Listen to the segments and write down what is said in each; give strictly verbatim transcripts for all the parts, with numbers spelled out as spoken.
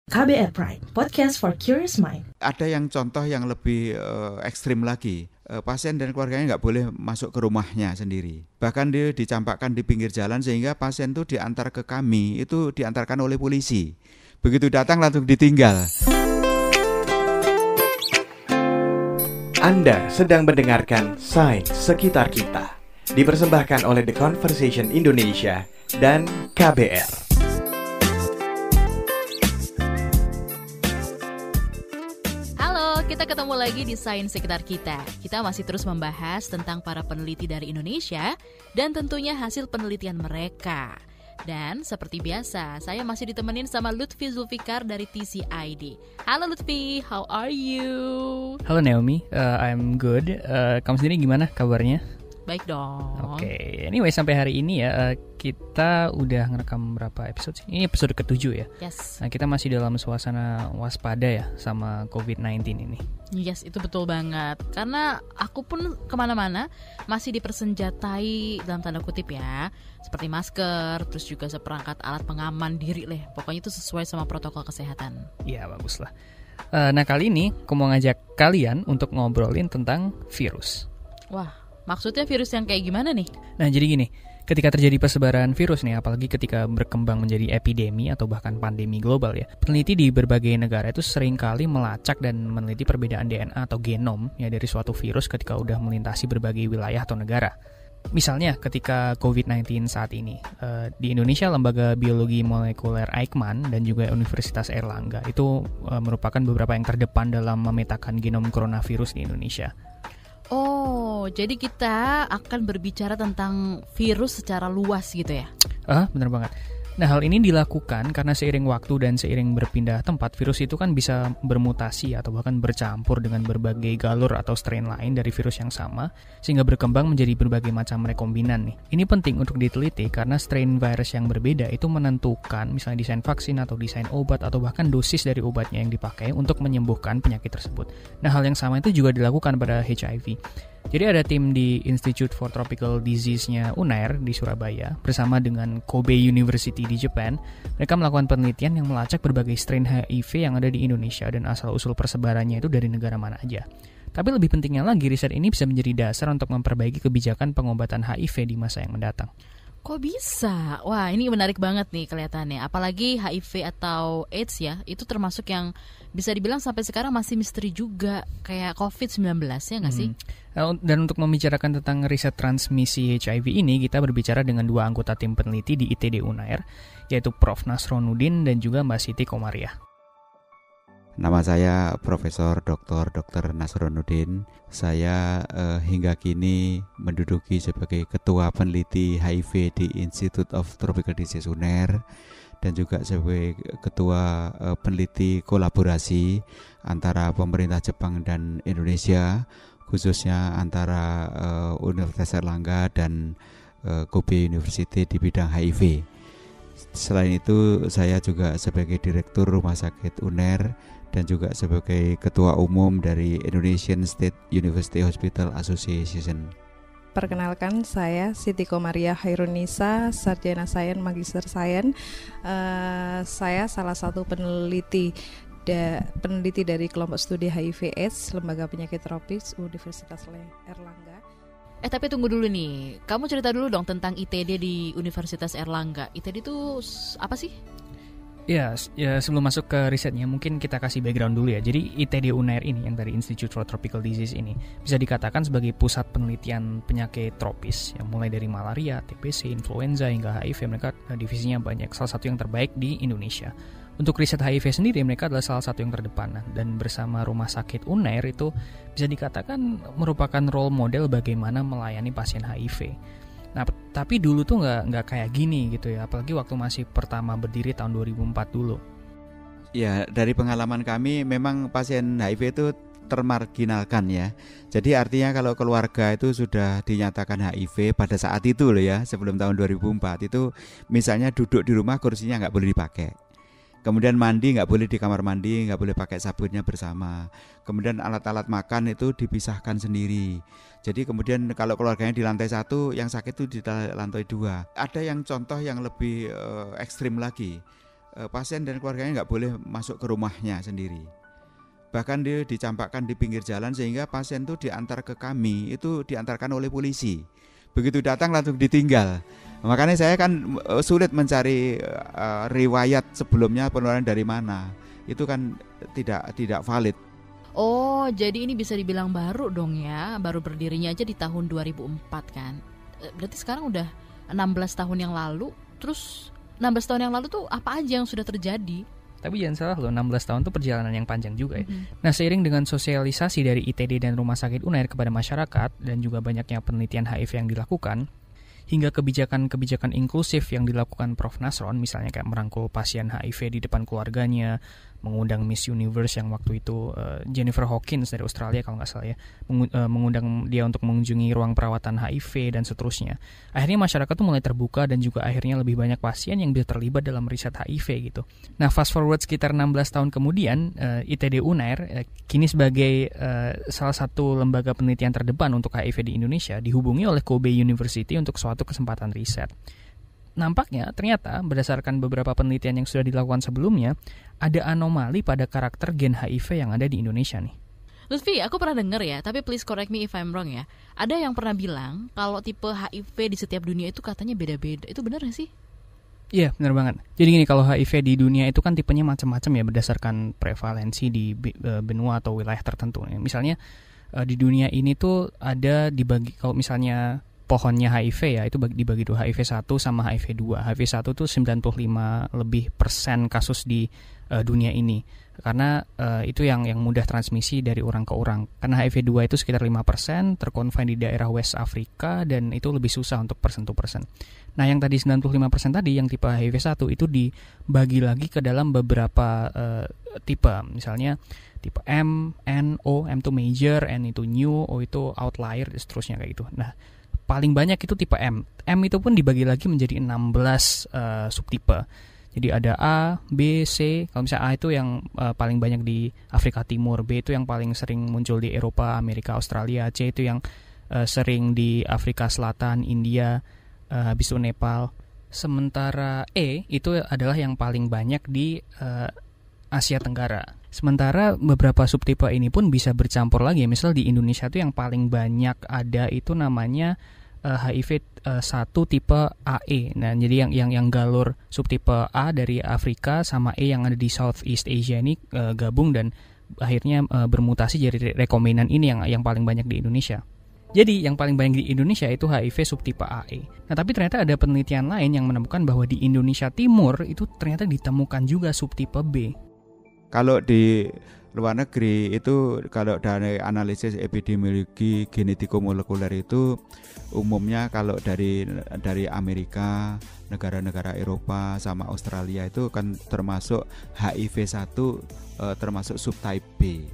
K B R Prime, podcast for curious mind. Ada yang contoh yang lebih uh, ekstrim lagi. Uh, pasien dan keluarganya nggak boleh masuk ke rumahnya sendiri. Bahkan dia dicampakkan di pinggir jalan sehingga pasien itu diantar ke kami, itu diantarkan oleh polisi. Begitu datang langsung ditinggal. Anda sedang mendengarkan Sains Sekitar Kita, dipersembahkan oleh The Conversation Indonesia dan K B R. Kita ketemu lagi di Sains Sekitar Kita. Kita masih terus membahas tentang para peneliti dari Indonesia dan tentunya hasil penelitian mereka. Dan seperti biasa, saya masih ditemenin sama Lutfi Zulfikar dari T C I D. Halo Lutfi, how are you? Halo Naomi, uh, I'm good. Uh, kamu sendiri gimana kabarnya? Baik dong. Oke, okay. Anyway sampai hari ini ya uh, kita udah ngerekam berapa episode sih? Ini episode ketujuh ya. Yes. Nah kita masih dalam suasana waspada ya sama covid sembilan belas ini. Yes, itu betul banget. Karena aku pun kemana-mana masih dipersenjatai dalam tanda kutip ya, seperti masker, terus juga seperangkat alat pengaman diri lah. Pokoknya itu sesuai sama protokol kesehatan. Iya bagus lah. Uh, nah kali ini aku mau ngajak kalian untuk ngobrolin tentang virus. Wah. Maksudnya virus yang kayak gimana nih? Nah jadi gini, ketika terjadi persebaran virus nih, apalagi ketika berkembang menjadi epidemi atau bahkan pandemi global ya, peneliti di berbagai negara itu seringkali melacak dan meneliti perbedaan D N A atau genom ya dari suatu virus ketika udah melintasi berbagai wilayah atau negara. Misalnya ketika covid sembilan belas saat ini, uh, di Indonesia Lembaga Biologi Molekuler Eijkman dan juga Universitas Airlangga itu uh, merupakan beberapa yang terdepan dalam memetakan genom coronavirus di Indonesia. Oh, jadi kita akan berbicara tentang virus secara luas gitu ya? Ah, benar banget. Nah, hal ini dilakukan karena seiring waktu dan seiring berpindah tempat, virus itu kan bisa bermutasi atau bahkan bercampur dengan berbagai galur atau strain lain dari virus yang sama, sehingga berkembang menjadi berbagai macam rekombinan nih. Ini penting untuk diteliti karena strain virus yang berbeda itu menentukan misalnya desain vaksin atau desain obat atau bahkan dosis dari obatnya yang dipakai untuk menyembuhkan penyakit tersebut. Nah, hal yang sama itu juga dilakukan pada H I V. Jadi ada tim di Institute for Tropical Disease-nya U N A I R di Surabaya bersama dengan Kobe University di Jepang. Mereka melakukan penelitian yang melacak berbagai strain H I V yang ada di Indonesia dan asal-usul persebarannya itu dari negara mana aja. Tapi lebih pentingnya lagi, riset ini bisa menjadi dasar untuk memperbaiki kebijakan pengobatan H I V di masa yang mendatang. Kok bisa? Wah, ini menarik banget nih kelihatannya. Apalagi H I V atau AIDS ya, itu termasuk yang bisa dibilang sampai sekarang masih misteri juga, kayak covid sembilan belas ya nggak sih? Hmm. Dan untuk membicarakan tentang riset transmisi H I V ini, kita berbicara dengan dua anggota tim peneliti di I T D U N A I R, yaitu Profesor Nasronuddin dan juga Mbak Siti Komariah. Nama saya Profesor Doktor Doktor Nasronuddin. Saya eh, hingga kini menduduki sebagai Ketua Peneliti H I V di Institute of Tropical Disease U N A I R dan juga sebagai Ketua eh, Peneliti Kolaborasi antara pemerintah Jepang dan Indonesia, khususnya antara eh, Universitas Airlangga dan eh, Kobe University di bidang H I V. Selain itu, saya juga sebagai Direktur Rumah Sakit U N A I R dan juga sebagai Ketua Umum dari Indonesian State University Hospital Association. Perkenalkan, saya Siti Komariah Hairunisa, Sarjana Sains, Magister Sains. Uh, saya salah satu peneliti da, peneliti dari kelompok studi H I V AIDS Lembaga Penyakit Tropis Universitas Airlangga. Eh tapi tunggu dulu nih, kamu cerita dulu dong tentang I T D di Universitas Airlangga. I T D itu apa sih? Ya, ya, sebelum masuk ke risetnya, mungkin kita kasih background dulu ya. Jadi I T D U N A I R ini, yang dari Institute for Tropical Disease ini, bisa dikatakan sebagai pusat penelitian penyakit tropis, yang mulai dari malaria, T B C, influenza, hingga H I V. Mereka divisinya banyak, salah satu yang terbaik di Indonesia. Untuk riset H I V sendiri, mereka adalah salah satu yang terdepan. Dan bersama Rumah Sakit U N A I R itu bisa dikatakan merupakan role model bagaimana melayani pasien H I V. Nah, tapi dulu tuh nggak nggak kayak gini gitu ya, apalagi waktu masih pertama berdiri tahun dua ribu empat dulu. Ya, dari pengalaman kami memang pasien H I V itu termarginalkan ya. Jadi artinya kalau keluarga itu sudah dinyatakan H I V pada saat itu loh ya, sebelum tahun dua ribu empat itu misalnya duduk di rumah kursinya nggak boleh dipakai. Kemudian mandi nggak boleh di kamar mandi, nggak boleh pakai sabunnya bersama. Kemudian alat-alat makan itu dipisahkan sendiri. Jadi kemudian kalau keluarganya di lantai satu, yang sakit itu di lantai dua. Ada yang contoh yang lebih uh, ekstrim lagi. eh, pasien dan keluarganya nggak boleh masuk ke rumahnya sendiri. Bahkan dia dicampakkan di pinggir jalan sehingga pasien itu diantar ke kami, itu diantarkan oleh polisi. Begitu datang langsung ditinggal. Makanya saya kan sulit mencari uh, riwayat sebelumnya penularan dari mana. Itu kan tidak tidak valid. Oh, jadi ini bisa dibilang baru dong ya. Baru berdirinya aja di tahun dua ribu empat kan. Berarti sekarang udah enam belas tahun yang lalu. Terus enam belas tahun yang lalu tuh apa aja yang sudah terjadi? Tapi jangan salah loh, enam belas tahun itu perjalanan yang panjang juga ya. Mm-hmm. Nah, seiring dengan sosialisasi dari I T D dan Rumah Sakit Unair kepada masyarakat dan juga banyaknya penelitian H I V yang dilakukan, hingga kebijakan-kebijakan inklusif yang dilakukan Profesor Nasron, misalnya kayak merangkul pasien H I V di depan keluarganya, mengundang Miss Universe yang waktu itu uh, Jennifer Hawkins dari Australia kalau nggak salah ya, mengu- uh, mengundang dia untuk mengunjungi ruang perawatan H I V dan seterusnya. Akhirnya masyarakat tuh mulai terbuka dan juga akhirnya lebih banyak pasien yang bisa terlibat dalam riset H I V gitu. Nah, fast forward sekitar enam belas tahun kemudian, uh, I T D Unair uh, kini sebagai uh, salah satu lembaga penelitian terdepan untuk H I V di Indonesia dihubungi oleh Kobe University untuk suatu kesempatan riset. Nampaknya ternyata berdasarkan beberapa penelitian yang sudah dilakukan sebelumnya, ada anomali pada karakter gen H I V yang ada di Indonesia nih. Lutfi, aku pernah dengar ya, tapi please correct me if I'm wrong ya. Ada yang pernah bilang kalau tipe H I V di setiap dunia itu katanya beda-beda. Itu benar gak sih? Iya, benar banget. Jadi gini, kalau H I V di dunia itu kan tipenya macam-macam ya berdasarkan prevalensi di benua atau wilayah tertentu. Misalnya di dunia ini tuh ada dibagi, kalau misalnya pohonnya H I V ya, itu dibagi dua, H I V satu sama H I V dua. H I V satu tuh sembilan puluh lima lebih persen kasus di uh, dunia ini. Karena uh, itu yang yang mudah transmisi dari orang ke orang. Karena H I V dua itu sekitar lima persen, terkonfine di daerah West Afrika, dan itu lebih susah untuk persen to persen. Nah, yang tadi sembilan puluh lima persen tadi, yang tipe H I V satu itu dibagi lagi ke dalam beberapa uh, tipe. Misalnya tipe M, N, O, M itu major, N itu new, O itu outlier, dan seterusnya kayak gitu. Nah, paling banyak itu tipe M. M itu pun dibagi lagi menjadi enam belas uh, subtipe. Jadi ada A, B, C. Kalau misalnya A itu yang uh, paling banyak di Afrika Timur, B itu yang paling sering muncul di Eropa, Amerika, Australia, C itu yang uh, sering di Afrika Selatan, India, uh, habis itu Nepal. Sementara E itu adalah yang paling banyak di uh, Asia Tenggara. Sementara beberapa subtipe ini pun bisa bercampur lagi. Misal di Indonesia itu yang paling banyak ada itu namanya uh, H I V uh, satu tipe A E. Nah, jadi yang yang yang galur subtipe A dari Afrika sama E yang ada di Southeast Asia ini uh, gabung dan akhirnya uh, bermutasi jadi rekombinan ini yang yang paling banyak di Indonesia. Jadi yang paling banyak di Indonesia itu H I V subtipe A E. Nah, tapi ternyata ada penelitian lain yang menemukan bahwa di Indonesia Timur itu ternyata ditemukan juga subtipe B. Kalau di luar negeri itu, kalau dari analisis epidemiologi genetiko-molekuler itu umumnya kalau dari dari Amerika, negara-negara Eropa sama Australia itu kan termasuk H I V satu eh, termasuk subtype B.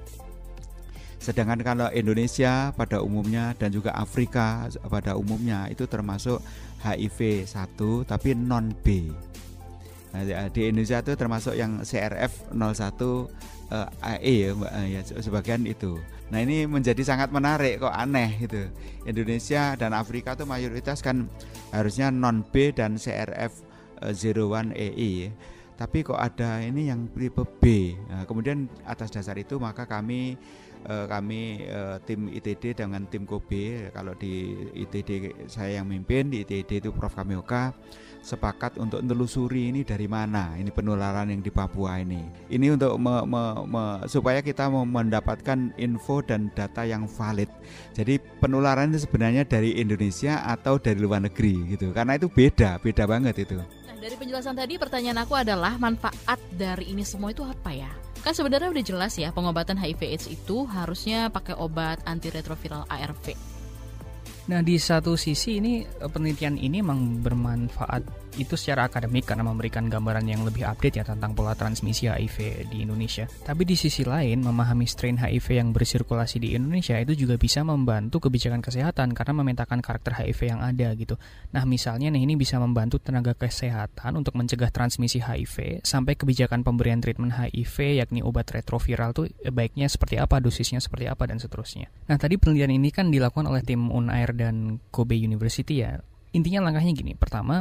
Sedangkan kalau Indonesia pada umumnya dan juga Afrika pada umumnya itu termasuk H I V satu tapi non B. Nah, di Indonesia itu termasuk yang C R F nol satu uh, A E ya, Mbak, ya sebagian itu. Nah, ini menjadi sangat menarik, kok aneh gitu. Indonesia dan Afrika itu mayoritas kan harusnya non B dan C R F nol satu A E. Tapi kok ada ini yang tipe B. Nah, kemudian atas dasar itu maka kami uh, kami uh, tim I T D dengan tim Kobe, kalau di I T D saya yang mimpin, di I T D itu Profesor Kamioka, sepakat untuk menelusuri ini dari mana ini penularan yang di Papua ini. Ini untuk me, me, me, supaya kita mendapatkan info dan data yang valid. Jadi penularan itu sebenarnya dari Indonesia atau dari luar negeri gitu. Karena itu beda, beda banget itu. Nah, dari penjelasan tadi pertanyaan aku adalah manfaat dari ini semua itu apa ya? Kan sebenarnya udah jelas ya, pengobatan H I V AIDS itu harusnya pakai obat antiretroviral A R V. Nah, di satu sisi ini penelitian ini memang bermanfaat itu secara akademik karena memberikan gambaran yang lebih update ya tentang pola transmisi H I V di Indonesia. Tapi di sisi lain, memahami strain H I V yang bersirkulasi di Indonesia itu juga bisa membantu kebijakan kesehatan karena memetakan karakter H I V yang ada gitu. Nah, misalnya nih, ini bisa membantu tenaga kesehatan untuk mencegah transmisi H I V sampai kebijakan pemberian treatment H I V yakni obat retroviral tuh baiknya seperti apa, dosisnya seperti apa dan seterusnya. Nah, tadi penelitian ini kan dilakukan oleh tim Unair dan Kobe University ya. Intinya langkahnya gini, pertama,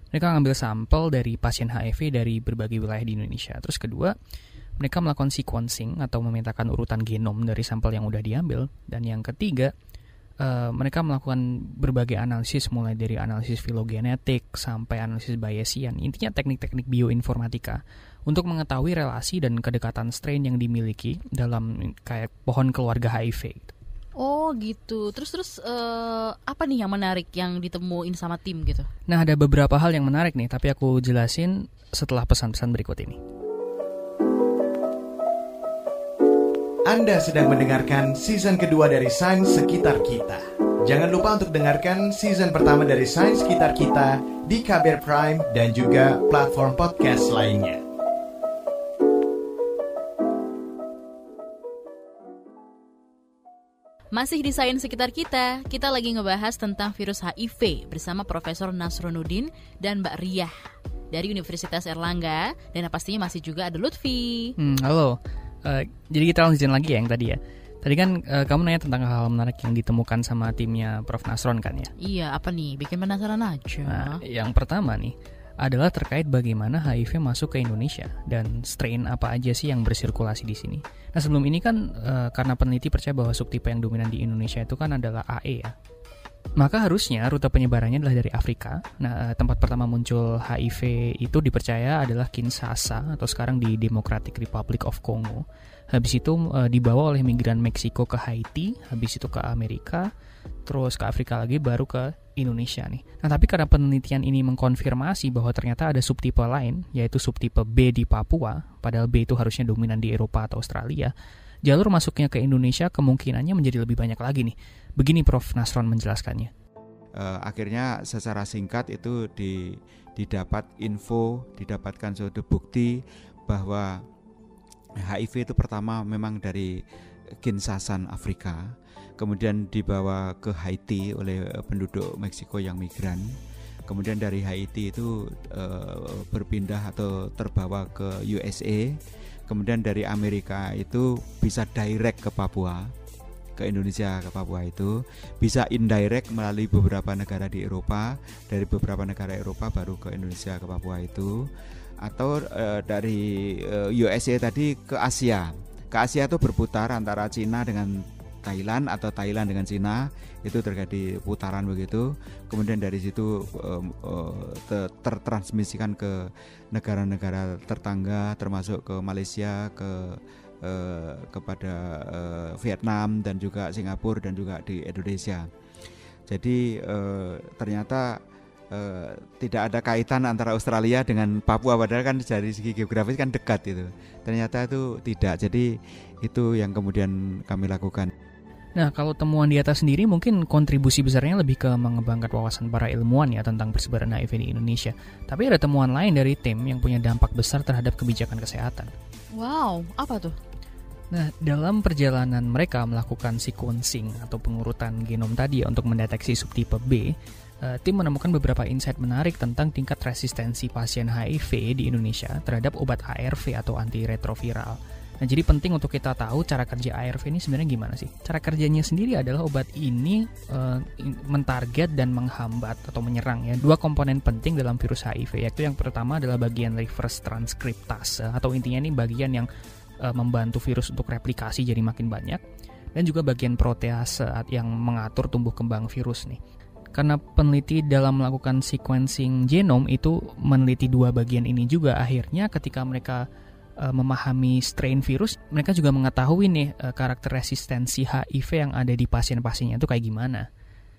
Mereka ngambil sampel dari pasien H I V dari berbagai wilayah di Indonesia. Terus kedua, mereka melakukan sequencing atau memetakan urutan genom dari sampel yang udah diambil. Dan yang ketiga, uh, mereka melakukan berbagai analisis mulai dari analisis filogenetik sampai analisis Bayesian. Intinya teknik-teknik bioinformatika untuk mengetahui relasi dan kedekatan strain yang dimiliki dalam kayak pohon keluarga H I V. Oh gitu. Terus terus uh, apa nih yang menarik yang ditemuin sama tim gitu? Nah, ada beberapa hal yang menarik nih, tapi aku jelasin setelah pesan-pesan berikut ini. Anda sedang mendengarkan season kedua dari Sains Sekitar Kita. Jangan lupa untuk dengarkan season pertama dari Sains Sekitar Kita di K B R Prime dan juga platform podcast lainnya. Masih di Sains Sekitar Kita, kita lagi ngebahas tentang virus H I V bersama Profesor Nasronuddin dan Mbak Riah dari Universitas Erlangga, dan pastinya masih juga ada Lutfi. Hmm, halo. Uh, jadi kita lanjutin lagi ya yang tadi ya. Tadi kan uh, kamu nanya tentang hal-hal menarik yang ditemukan sama timnya Prof Nasron kan ya? Iya, apa nih? Bikin penasaran aja. Nah, yang pertama nih adalah terkait bagaimana H I V masuk ke Indonesia dan strain apa aja sih yang bersirkulasi di sini. Nah, sebelum ini kan uh, karena peneliti percaya bahwa subtipe yang dominan di Indonesia itu kan adalah A E ya. Maka harusnya rute penyebarannya adalah dari Afrika. Nah, tempat pertama muncul H I V itu dipercaya adalah Kinshasa atau sekarang di Democratic Republic of Congo. Habis itu e, dibawa oleh migran Meksiko ke Haiti, habis itu ke Amerika, terus ke Afrika lagi, baru ke Indonesia nih. Nah, tapi karena penelitian ini mengkonfirmasi bahwa ternyata ada subtipe lain, yaitu subtipe B di Papua, padahal B itu harusnya dominan di Eropa atau Australia, jalur masuknya ke Indonesia kemungkinannya menjadi lebih banyak lagi nih. Begini Prof Nasron menjelaskannya. Uh, akhirnya secara singkat itu di, didapat info, didapatkan suatu bukti bahwa H I V itu pertama memang dari Kinshasa, Afrika, kemudian dibawa ke Haiti oleh penduduk Meksiko yang migran, kemudian dari Haiti itu uh, berpindah atau terbawa ke U S A, kemudian dari Amerika itu bisa direct ke Papua, ke Indonesia, ke Papua itu bisa indirect melalui beberapa negara di Eropa, dari beberapa negara Eropa baru ke Indonesia, ke Papua itu, atau uh, dari uh, U S A tadi ke Asia. Ke Asia itu berputar antara Cina dengan Thailand atau Thailand dengan Cina, itu terjadi putaran begitu. Kemudian dari situ um, uh, ter- tertransmisikan ke negara-negara tetangga, termasuk ke Malaysia, ke uh, kepada uh, Vietnam dan juga Singapura dan juga di Indonesia. Jadi uh, ternyata uh, tidak ada kaitan antara Australia dengan Papua, padahal kan dari segi geografis kan dekat itu. Ternyata itu tidak. Jadi itu yang kemudian kami lakukan. Nah, kalau temuan di atas sendiri mungkin kontribusi besarnya lebih ke mengembangkan wawasan para ilmuwan ya tentang persebaran H I V di Indonesia. Tapi ada temuan lain dari tim yang punya dampak besar terhadap kebijakan kesehatan. Wow, apa tuh? Nah, dalam perjalanan mereka melakukan sequencing atau pengurutan genom tadi ya, untuk mendeteksi subtipe B, uh, tim menemukan beberapa insight menarik tentang tingkat resistensi pasien H I V di Indonesia terhadap obat A R V atau antiretroviral. Nah, jadi penting untuk kita tahu cara kerja A R V ini sebenarnya gimana sih? Cara kerjanya sendiri adalah obat ini uh, mentarget dan menghambat atau menyerang ya dua komponen penting dalam virus H I V, yaitu yang pertama adalah bagian reverse transkriptase atau intinya ini bagian yang uh, membantu virus untuk replikasi jadi makin banyak, dan juga bagian protease yang mengatur tumbuh kembang virus nih. Karena peneliti dalam melakukan sequencing genom itu meneliti dua bagian ini juga, akhirnya ketika mereka memahami strain virus, mereka juga mengetahui nih uh, karakter resistensi H I V yang ada di pasien-pasiennya itu kayak gimana.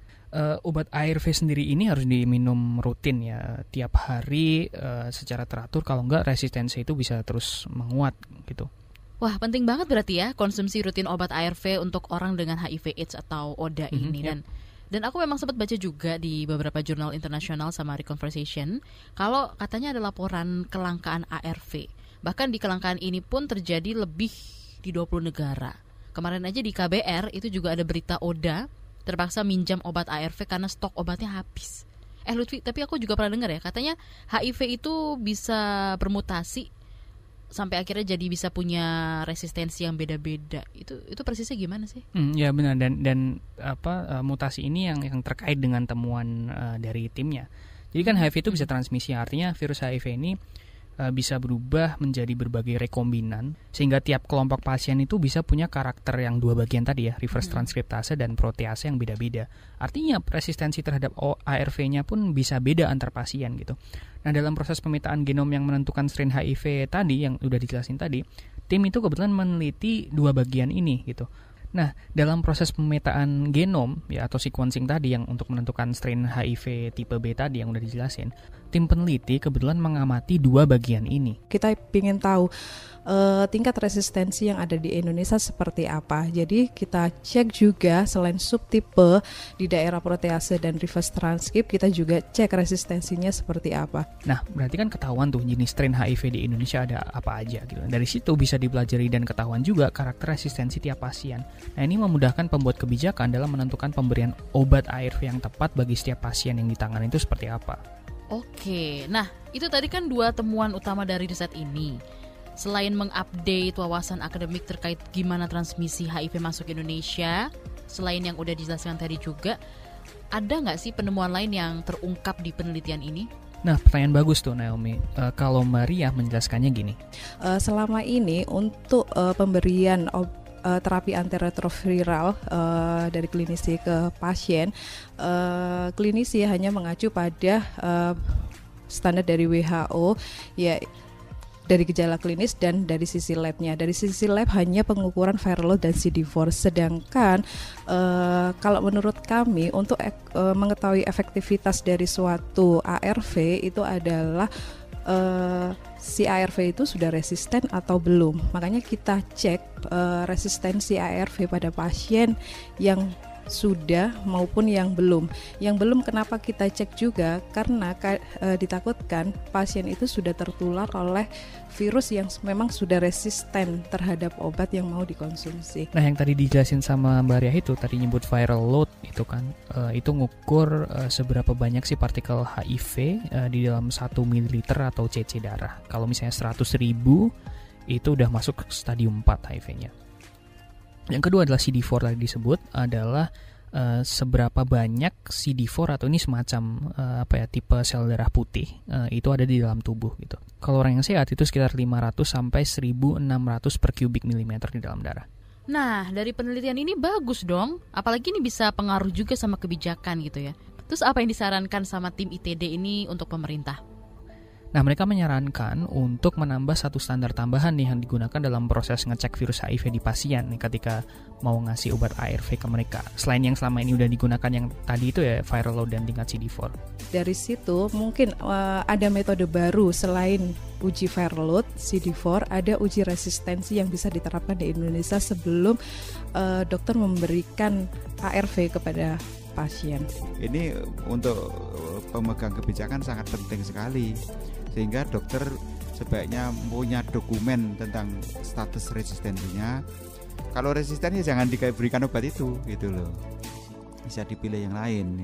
Uh, obat A R V sendiri ini harus diminum rutin ya tiap hari uh, secara teratur, kalau enggak resistensi itu bisa terus menguat gitu. Wah, penting banget berarti ya konsumsi rutin obat A R V untuk orang dengan H I V AIDS atau O D A mm-hmm, ini dan yep. Dan aku memang sempat baca juga di beberapa jurnal internasional sama Reconversation kalau katanya ada laporan kelangkaan A R V. Bahkan di kelangkaan ini pun terjadi lebih di dua puluh negara. Kemarin aja di K B R itu juga ada berita O D A terpaksa minjam obat A R V karena stok obatnya habis. Eh Lutfi, tapi aku juga pernah dengar ya, katanya H I V itu bisa bermutasi sampai akhirnya jadi bisa punya resistensi yang beda-beda. Itu itu persisnya gimana sih? Hmm, ya benar, dan dan apa uh, mutasi ini yang yang terkait dengan temuan uh, dari timnya. Jadi kan H I V itu bisa transmisi, artinya virus H I V ini uh, bisa berubah menjadi berbagai rekombinan sehingga tiap kelompok pasien itu bisa punya karakter yang dua bagian tadi ya, reverse transkriptase dan protease yang beda-beda. Artinya resistensi terhadap A R V-nya pun bisa beda antar pasien gitu. Nah, dalam proses pemetaan genom yang menentukan strain H I V tadi yang udah dijelasin tadi, tim itu kebetulan meneliti dua bagian ini gitu. Nah, dalam proses pemetaan genom ya atau sequencing tadi yang untuk menentukan strain H I V tipe B tadi yang udah dijelasin, tim peneliti kebetulan mengamati dua bagian ini. Kita ingin tahu uh, tingkat resistensi yang ada di Indonesia seperti apa. Jadi kita cek juga selain subtipe di daerah protease dan reverse transcript, kita juga cek resistensinya seperti apa. Nah, berarti kan ketahuan tuh jenis strain H I V di Indonesia ada apa aja gitu. Dari situ bisa dipelajari dan ketahuan juga karakter resistensi tiap pasien. Nah, ini memudahkan pembuat kebijakan dalam menentukan pemberian obat A R V yang tepat bagi setiap pasien yang ditangani itu seperti apa. Oke, nah itu tadi kan dua temuan utama dari riset ini. Selain mengupdate wawasan akademik terkait gimana transmisi H I V masuk Indonesia, selain yang udah dijelaskan tadi juga, ada nggak sih penemuan lain yang terungkap di penelitian ini? Nah, pertanyaan bagus tuh Naomi. Uh, kalau Maria menjelaskannya gini. Uh, selama ini untuk uh, pemberian ob- Uh, terapi antiretroviral uh, dari klinisi ke pasien, uh, klinisi hanya mengacu pada uh, standar dari W H O, ya dari gejala klinis dan dari sisi labnya. Dari sisi lab hanya pengukuran viral load dan C D four. Sedangkan uh, kalau menurut kami untuk ek- uh, mengetahui efektivitas dari suatu A R V itu adalah Uh, si A R V itu sudah resisten atau belum. Makanya kita cek uh, resistensi A R V pada pasien yang sudah maupun yang belum. Yang belum kenapa kita cek juga karena uh, ditakutkan pasien itu sudah tertular oleh virus yang memang sudah resisten terhadap obat yang mau dikonsumsi. Nah, yang tadi dijelasin sama Mbak Ria itu tadi nyebut viral load itu kan uh, itu ngukur uh, seberapa banyak sih partikel H I V uh, di dalam satu mililiter atau C C darah. Kalau misalnya seratus ribu itu udah masuk ke stadium empat H I V-nya. Yang kedua adalah C D four tadi disebut adalah uh, seberapa banyak C D four atau ini semacam uh, apa ya tipe sel darah putih uh, itu ada di dalam tubuh gitu. Kalau orang yang sehat itu sekitar lima ratus sampai seribu enam ratus per kubik milimeter di dalam darah. Nah, dari penelitian ini bagus dong. Apalagi ini bisa pengaruh juga sama kebijakan gitu ya. Terus apa yang disarankan sama tim I T D ini untuk pemerintah? Nah, mereka menyarankan untuk menambah satu standar tambahan nih yang digunakan dalam proses ngecek virus H I V di pasien nih ketika mau ngasih obat A R V ke mereka. Selain yang selama ini udah digunakan yang tadi itu ya viral load dan tingkat C D four. Dari situ mungkin uh, ada metode baru selain uji viral load, C D four, ada uji resistensi yang bisa diterapkan di Indonesia sebelum uh, dokter memberikan A R V kepada pasien. Ini untuk pemegang kebijakan sangat penting sekali, sehingga dokter sebaiknya punya dokumen tentang status resistensinya. Kalau resisten ya jangan diberikan obat itu gitu loh, bisa dipilih yang lain.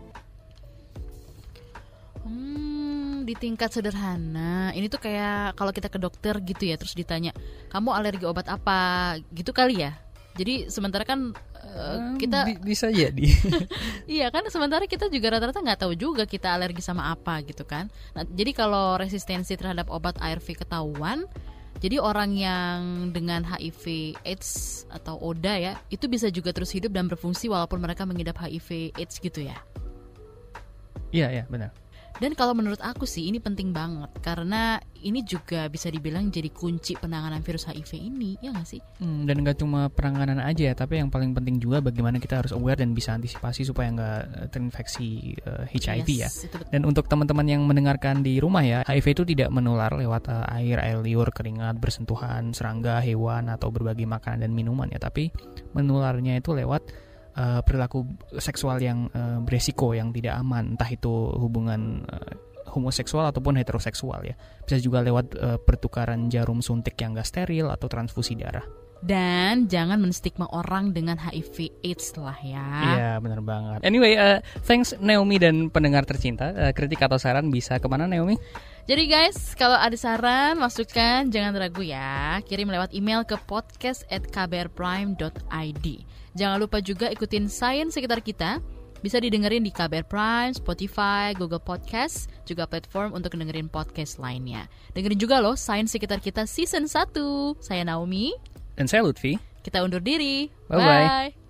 Hmm, di tingkat sederhana ini tuh kayak kalau kita ke dokter gitu ya, terus ditanya kamu alergi obat apa gitu kali ya. Jadi sementara kan uh, kita B- bisa jadi. Iya kan, sementara kita juga rata-rata nggak tahu juga kita alergi sama apa gitu kan. Nah, jadi kalau resistensi terhadap obat A R V ketahuan, jadi orang yang dengan H I V AIDS atau O D A ya, itu bisa juga terus hidup dan berfungsi walaupun mereka mengidap H I V AIDS gitu ya. Iya, iya, benar. Dan kalau menurut aku sih ini penting banget, karena ini juga bisa dibilang jadi kunci penanganan virus H I V ini, ya nggak sih? Hmm, dan nggak cuma penanganan aja, tapi yang paling penting juga bagaimana kita harus aware dan bisa antisipasi supaya nggak terinfeksi uh, H I V yes, ya. Dan untuk teman-teman yang mendengarkan di rumah ya, H I V itu tidak menular lewat uh, air, air liur, keringat, bersentuhan, serangga, hewan, atau berbagai makanan dan minuman ya, tapi menularnya itu lewat Uh, perilaku seksual yang uh, beresiko, yang tidak aman, entah itu hubungan uh, homoseksual ataupun heteroseksual ya. Bisa juga lewat uh, pertukaran jarum suntik yang gak steril atau transfusi darah. Dan jangan menstigma orang dengan H I V AIDS lah ya. Iya, benar banget. Anyway, uh, thanks Naomi dan pendengar tercinta. Uh, kritik atau saran bisa kemana Naomi? Jadi guys, kalau ada saran, masukan, jangan ragu ya. Kirim lewat email ke podcast at k b r prime dot i d. Jangan lupa juga ikutin Sains Sekitar Kita Bisa didengerin di K B R Prime, Spotify, Google Podcast, juga platform untuk dengerin podcast lainnya. Dengerin juga loh Sains Sekitar Kita Season satu. Saya Naomi. Dan saya Lutfi. Kita undur diri. Bye-bye. Bye.